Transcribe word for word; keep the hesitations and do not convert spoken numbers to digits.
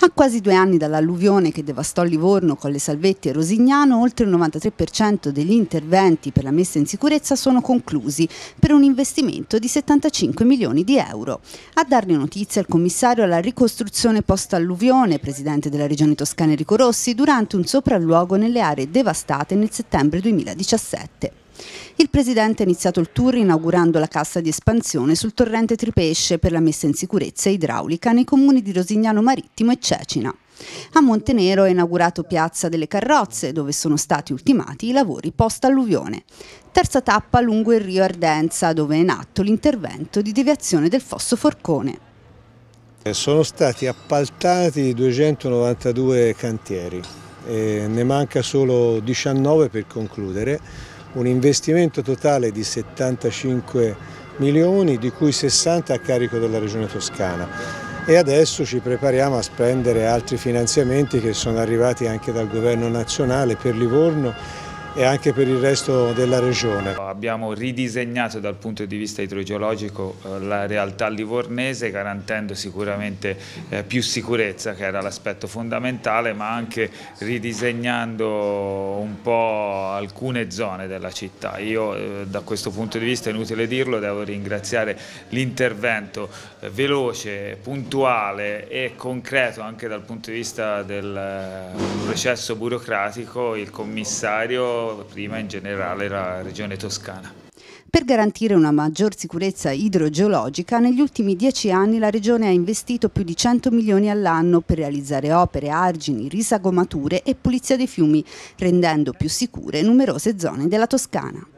A quasi due anni dall'alluvione che devastò Livorno, Colle Salvetti e Rosignano, oltre il novantatré per cento degli interventi per la messa in sicurezza sono conclusi, per un investimento di settantacinque milioni di euro. A darne notizia il commissario alla ricostruzione post-alluvione, presidente della Regione Toscana Enrico Rossi, durante un sopralluogo nelle aree devastate nel settembre duemiladiciassette. Il Presidente ha iniziato il tour inaugurando la cassa di espansione sul torrente Tripesce per la messa in sicurezza idraulica nei comuni di Rosignano Marittimo e Cecina. A Montenero ha inaugurato Piazza delle Carrozze, dove sono stati ultimati i lavori post-alluvione. Terza tappa lungo il Rio Ardenza, dove è in atto l'intervento di deviazione del fosso Forcone. Sono stati appaltati duecentonovantadue cantieri, e ne manca solo diciannove per concludere. Un investimento totale di settantacinque milioni, di cui sessanta a carico della Regione Toscana, e adesso ci prepariamo a spendere altri finanziamenti che sono arrivati anche dal Governo nazionale per Livorno e anche per il resto della regione. Abbiamo ridisegnato dal punto di vista idrogeologico la realtà livornese, garantendo sicuramente eh, più sicurezza, che era l'aspetto fondamentale, ma anche ridisegnando un po' alcune zone della città. Io eh, da questo punto di vista, è inutile dirlo, devo ringraziare l'intervento eh, veloce, puntuale e concreto anche dal punto di vista del eh, processo burocratico, il commissario, prima in generale la Regione Toscana. Per garantire una maggior sicurezza idrogeologica, negli ultimi dieci anni la Regione ha investito più di cento milioni all'anno per realizzare opere, argini, risagomature e pulizia dei fiumi, rendendo più sicure numerose zone della Toscana.